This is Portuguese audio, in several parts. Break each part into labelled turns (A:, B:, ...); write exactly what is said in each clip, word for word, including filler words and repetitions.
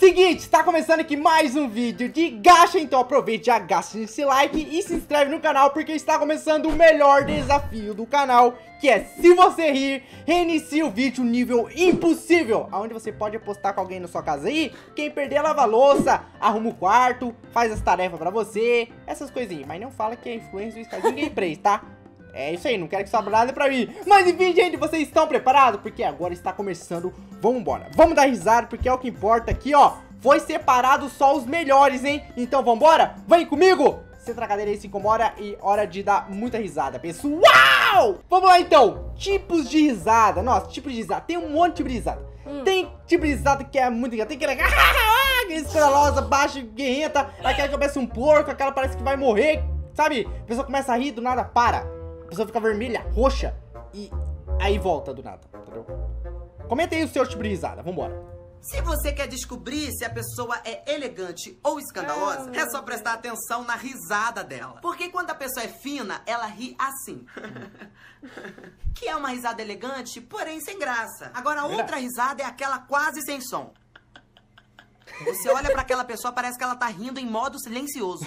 A: Seguinte, está começando aqui mais um vídeo de gacha, então aproveite, já gasta esse like e se inscreve no canal, porque está começando o melhor desafio do canal, que é, se você rir, reinicie o vídeo nível impossível, onde você pode apostar com alguém na sua casa aí, quem perder lava a louça, arruma o quarto, faz as tarefas pra você, essas coisinhas, mas não fala que é influência do Instagram Gameplays, tá? É isso aí, não quero que sobra nada pra mim. Mas enfim, gente, vocês estão preparados? Porque agora está começando. Vamos embora. Vamos dar risada, porque é o que importa aqui, ó. Foi separado só os melhores, hein? Então vambora? Vem comigo! Senta na cadeira aí, se incomoda e hora de dar muita risada, pessoal! Vamos lá, então. Tipos de risada. Nossa, tipo de risada. Tem um monte de tipo de risada. Hum. Tem tipo de risada que é muito engraçado. Tem aquela escandalosa, baixa, guerrenta. Aquela que parece um porco. Aquela parece que vai morrer. Sabe? A pessoa começa a rir, do nada para. A pessoa fica vermelha, roxa e aí volta do nada, entendeu? Comenta aí o seu tipo de risada, vambora.
B: Se você quer descobrir se a pessoa é elegante ou escandalosa, é só prestar atenção na risada dela. Porque quando a pessoa é fina, ela ri assim. Que é uma risada elegante, porém sem graça. Agora, a outra risada é aquela quase sem som. Você olha pra aquela pessoa, parece que ela tá rindo em modo silencioso.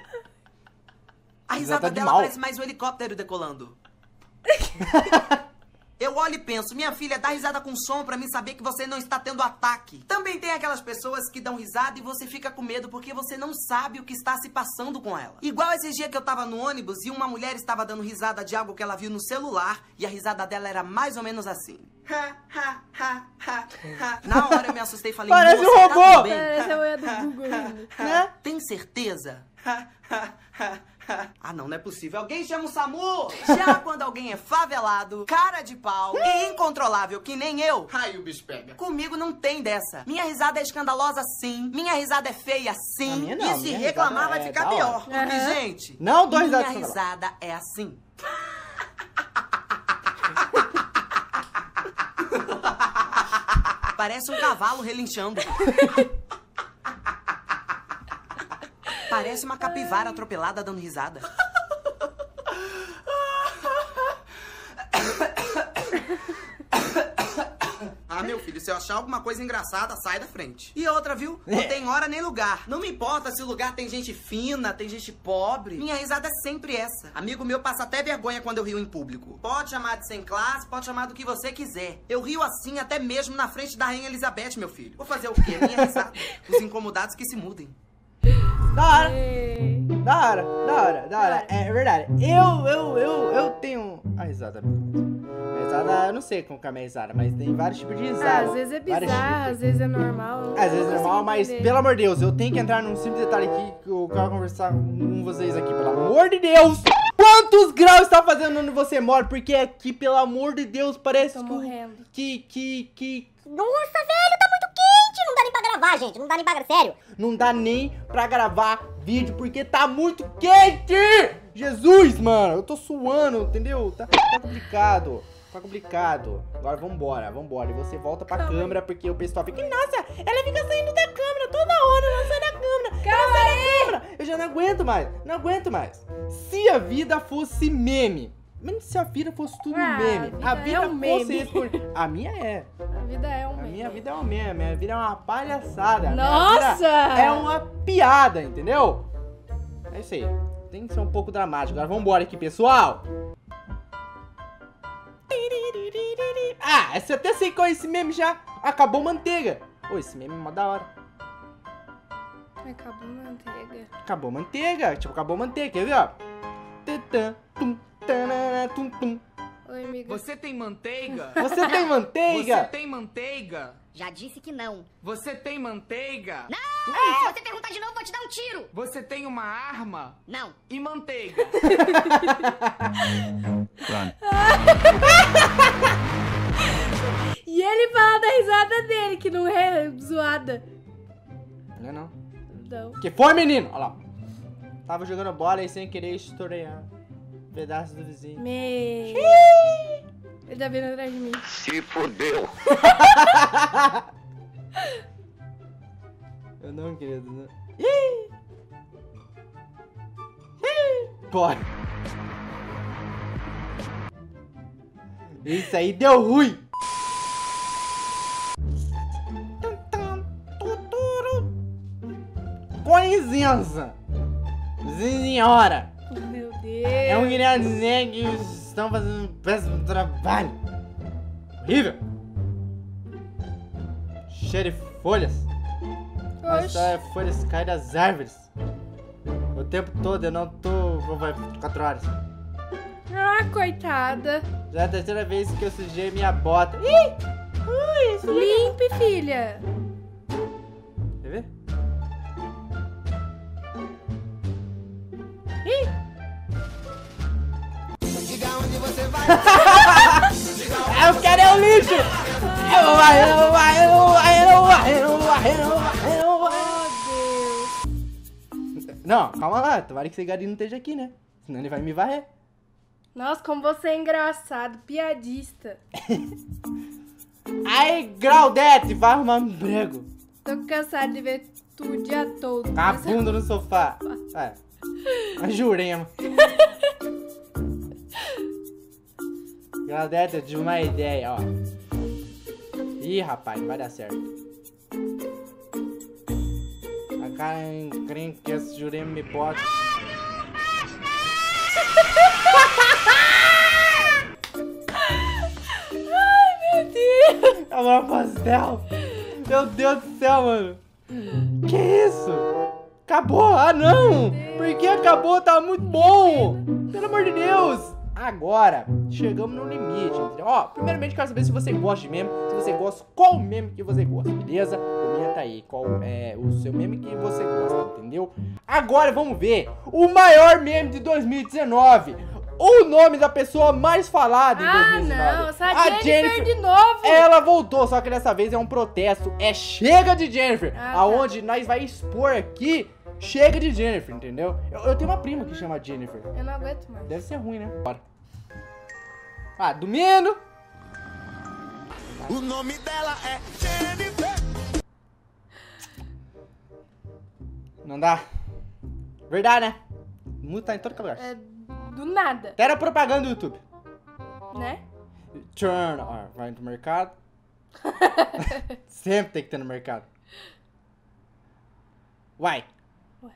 B: A risada dela parece mais um helicóptero decolando. Eu olho e penso, minha filha, dá risada com som pra mim saber que você não está tendo ataque. Também tem aquelas pessoas que dão risada e você fica com medo porque você não sabe o que está se passando com ela. Igual esses dias que eu tava no ônibus e uma mulher estava dando risada de algo que ela viu no celular e a risada dela era mais ou menos assim. Na hora eu me assustei e falei,
A: parece um robô!
B: Tá tudo bem?
C: Parece a mulher do Google,
B: né? Tem certeza? Ah, não, não é possível. Alguém chama o SAMU! Já quando alguém é favelado, cara de pau e incontrolável, que nem eu, aí o bicho pega. Comigo não tem dessa. Minha risada é escandalosa sim. Minha risada é feia sim.
A: Não,
B: e se reclamar vai
A: é
B: ficar pior. Porque, uhum. gente,
A: não, dois
B: minha risada é assim. Parece um cavalo relinchando. Parece uma capivara atropelada dando risada. Ah, meu filho, se eu achar alguma coisa engraçada, sai da frente. E outra, viu? Não tem hora nem lugar. Não me importa se o lugar tem gente fina, tem gente pobre. Minha risada é sempre essa. Amigo meu passa até vergonha quando eu rio em público. Pode chamar de sem classe, pode chamar do que você quiser. Eu rio assim até mesmo na frente da Rainha Elizabeth, meu filho. Vou fazer o quê? Minha risada. Os incomodados que se mudem.
A: Da hora, da hora, da hora, da hora, é verdade. Eu, eu, eu, eu tenho a risada. A risada, eu não sei como que é a minha risada, mas tem vários tipos de risada.
C: Ah, às vezes é bizarro, às vezes é normal.
A: Às vezes é normal, mas pelo amor de Deus, eu tenho que entrar num simples detalhe aqui que eu quero conversar com vocês aqui, pelo amor de Deus. Quantos graus está fazendo onde você mora? Porque aqui, pelo amor de Deus, parece
C: Tô
A: que,
C: morrendo.
A: que, que, que...
D: Nossa, velho, tá muito quente! Não dá nem pra gravar, gente. Não dá nem pra gravar, sério.
A: Não dá nem pra gravar vídeo porque tá muito quente! Jesus, mano, eu tô suando, entendeu? Tá, tá complicado, tá complicado. Agora vambora, vambora. E você volta pra
C: Calma
A: câmera porque o pessoal fica, nossa, ela fica saindo da câmera toda hora, ela sai da câmera,
C: Calma
A: ela sai
C: aí.
A: da câmera. Eu já não aguento mais, não aguento mais. Se a vida fosse meme, mesmo se a vida fosse tudo
C: Ah,
A: meme,
C: a
A: a
C: vida
A: vida
C: é um
A: fosse
C: meme.
A: responder. A minha é.
C: A vida é um
A: A
C: meme.
A: minha vida é uma meme, a minha vida é uma palhaçada. a minha
C: Nossa!
A: vida é uma piada, entendeu? É isso aí. Tem que ser um pouco dramático. Agora vambora aqui, pessoal. Ah, esse até sei qual é esse meme já. Acabou manteiga. Ô, esse meme é mó da hora.
C: Acabou a manteiga.
A: Acabou manteiga. Tipo, acabou manteiga. Quer ver, ó? Tã, tum, tanana, tum, tum.
C: Oi, amiga.
E: Você tem manteiga?
A: Você tem manteiga?
E: Você tem manteiga?
D: Já disse que não.
E: Você tem manteiga?
D: Não! Se você perguntar de novo, vou te dar um tiro.
E: Você tem uma arma?
D: Não.
E: E manteiga?
C: E ele fala da risada dele, que não é zoada.
A: Não é não.
C: Não.
A: Que foi, menino? Olha lá. Tava jogando bola e sem querer estourei um pedaço do vizinho.
C: Me... Ele tá vindo atrás de mim.
F: Se fodeu.
A: Eu não, querido. Não. Ih! Ih! Bora. Isso aí deu ruim. com licença. Senhora.
C: Meu Deus.
A: É um queria dizer que estão fazendo um péssimo trabalho. Horrível. Cheio de folhas. Mas
C: Oxi.
A: só é folhas caem das árvores. O tempo todo eu não tô. Vai quatro horas.
C: Ah, coitada.
A: Já é a terceira vez que eu sujei minha bota. Ih! Ui, isso
C: Limpe, filha.
A: Quer ver? Eu quero é o lixo! Eu não vai, eu não vai, eu não vai, eu não vai, eu não vai, eu não vai, eu não vai.
C: Oh, Deus.
A: Não, calma lá, tomara que esse garinho não esteja aqui, né? Senão ele vai me varrer.
C: Nossa, como você é engraçado, piadista.
A: Aí, Graudete, vai arrumar um emprego.
C: Tô cansado de ver tu o dia todo.
A: Com a bunda no sofá. É. A jurema. Graudete, eu tive uma ideia, ó. Ih, rapaz, vai dar certo. A cara encrenca que esse jurema me bota.
C: Meu Deus.
A: É uma pastel. Meu Deus do céu, mano. Que isso? Acabou? Ah, não. Por que acabou? Tá muito bom. Pelo amor de Deus. Agora, chegamos no limite, entendeu? Ó, primeiramente quero saber se você gosta de meme. Se você gosta, qual meme que você gosta, beleza? Comenta aí qual é o seu meme que você gosta, entendeu? Agora vamos ver o maior meme de dois mil e dezenove. O nome da pessoa mais falada em
C: Ah,
A: dois mil e dezenove.
C: não. Essa a Jennifer, de novo.
A: Ela voltou, só que dessa vez é um protesto. É Chega de Jennifer.
C: Ah, tá.
A: Aonde nós vai expor aqui Chega de Jennifer, entendeu? Eu, eu tenho uma prima que chama Jennifer.
C: Eu não aguento mais.
A: Deve ser ruim, né? Bora. Ah, dormindo.
F: O nome dela é Jennifer.
A: Não dá. Verdade, né? Muito tá em todo lugar.
C: É do nada,
A: Até era propaganda do YouTube.
C: né?
A: Turn. Ó, vai no mercado. Sempre tem que ter no mercado. Vai.
C: Ué.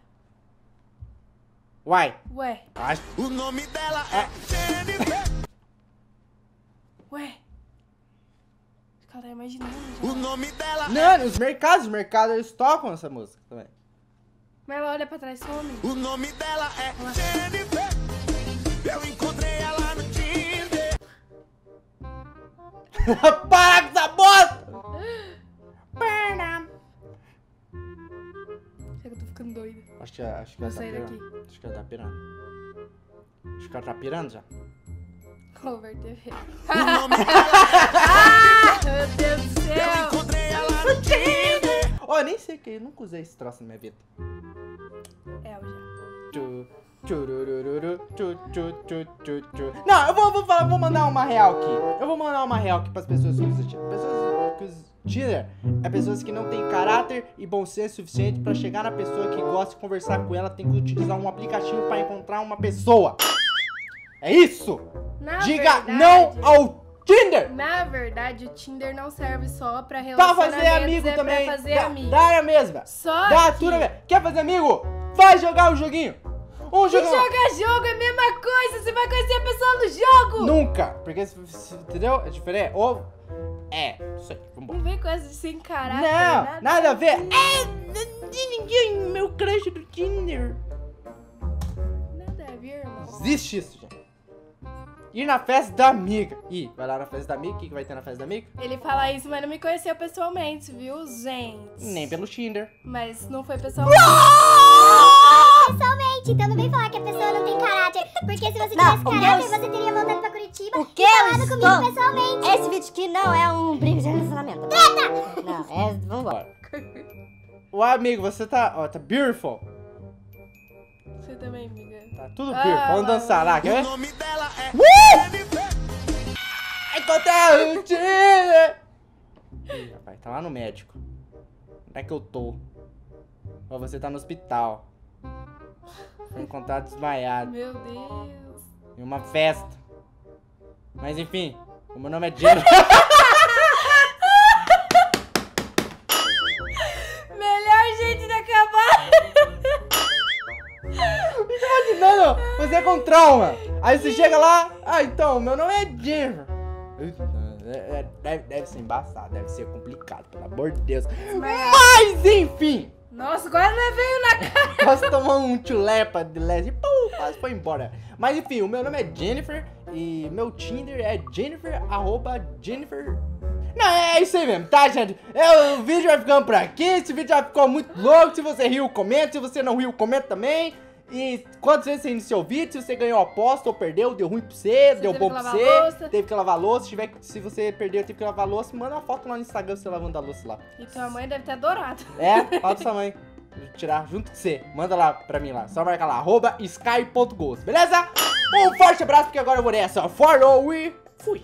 A: Vai.
C: Ué,
A: Acho-
F: O nome dela é Jennifer.
C: ué. Acho que ela tá imaginando já.
F: O nome dela é.
A: Não, os mercados, os mercados eles tocam essa música também.
C: Mas ela olha pra trás e some.
F: O nome dela é Jennifer. Eu encontrei ela no Tinder.
A: Para com essa bosta!
C: Será que eu tô ficando doida?
A: Acho que, acho que
C: Vou
A: ela tá
C: sair
A: pirando.
C: daqui.
A: Acho que ela tá pirando. Acho que ela tá pirando já.
C: Cover T V.
F: O nome dela
C: Meu Deus do
F: é. Eu
C: céu.
F: encontrei ela no Tinder.
A: Ó, eu nem sei que eu nunca usei esse troço na minha vida.
C: É, eu já.
A: Tchu, tchurururu, tchu, tchu, tchu, tchu, tchu. Não, eu vou, vou, falar, vou mandar uma real aqui. Eu vou mandar uma real aqui pras pessoas que usam Tinder. Pessoas que usam Tinder é pessoas que não têm caráter e bom senso suficiente pra chegar na pessoa que gosta de conversar com ela. Tem que utilizar um aplicativo pra encontrar uma pessoa. É isso!
C: Na
A: Diga
C: verdade,
A: não ao Tinder!
C: Na verdade, o Tinder não serve só pra
A: Pra
C: relacionamentos,
A: fazer amigo
C: é
A: também.
C: pra fazer
A: da,
C: amigo.
A: da área mesma.
C: Só
A: Da
C: que...
A: tudo mesmo. Quer fazer amigo? Vai jogar um joguinho. Um
C: E
A: jogo.
C: jogar jogo é a mesma coisa, você vai conhecer a pessoa no jogo!
A: Nunca. Porque, se- se- entendeu? É diferente. Ou... É, isso aí. Vambora.
C: Não vem com essa de sem caráter,
A: Não, nada a ver. É, de ninguém. Meu crush do Tinder.
C: Nada a ver, irmão.
A: Existe isso, gente. Ir na festa da amiga. Ih, vai lá na festa da amiga. O que, que vai ter na festa da amiga?
C: Ele fala isso, mas não me conheceu pessoalmente, viu, gente?
A: Nem pelo Tinder.
C: Mas não foi pessoalmente.
D: Pessoalmente, então não vem falar que a pessoa não tem caráter. Porque se você
G: Não,
D: tivesse
G: o
D: caráter,
G: meu-
D: você teria voltado pra Curitiba
G: O que
D: e
G: eu
D: falado
G: estou...
D: comigo pessoalmente.
G: Esse vídeo aqui não é um brinco de relacionamento. Treta! Não, é... Vambora.
A: Ô, amigo, você tá... Ó, tá beautiful.
C: Você também, amiga.
A: Tá tudo
C: Ah,
A: beautiful. Vamos
C: vai,
A: dançar lá, quer
F: O
A: ver?
F: nome dela é
A: Uh!
F: Jennifer.
A: Encontrei o Tinder! Ih, rapaz, tá lá no médico. Onde é que eu tô? Ó, você tá no hospital. Foi encontrado desmaiado.
C: Meu Deus.
A: Em uma festa. Mas enfim, o meu nome é Jennifer.
C: Melhor jeito de acabar.
A: fica com trauma. Aí você chega lá, ah, então, meu nome é Jennifer. Deve, deve ser embaçado, deve ser complicado, pelo amor de Deus. Mas, enfim.
C: Nossa, quase veio na cara.
A: Quase tomou um tulepa de leste e pum, quase foi embora. Mas enfim, o meu nome é Jennifer e meu Tinder é Jennifer, arroba Jennifer. Não, é isso aí mesmo, tá, gente? É, o vídeo vai ficando por aqui, esse vídeo já ficou muito louco. Se você riu, comenta, se você não riu, comenta também. E quantas vezes você iniciou o vídeo, se você ganhou a aposta ou perdeu, deu ruim pra você,
C: Você
A: deu
C: teve
A: bom
C: que
A: pra
C: lavar
A: você,
C: a louça.
A: teve que lavar a louça. Se, tiver, se você perdeu, teve que lavar a louça, manda uma foto lá no Instagram você lavando a louça lá.
C: E tua mãe deve ter adorado.
A: É, fala pra sua mãe tirar junto com você. Manda lá pra mim lá. Só marca lá, arroba sky ponto ghost, beleza? Um forte abraço, porque agora eu vou nessa. Falou!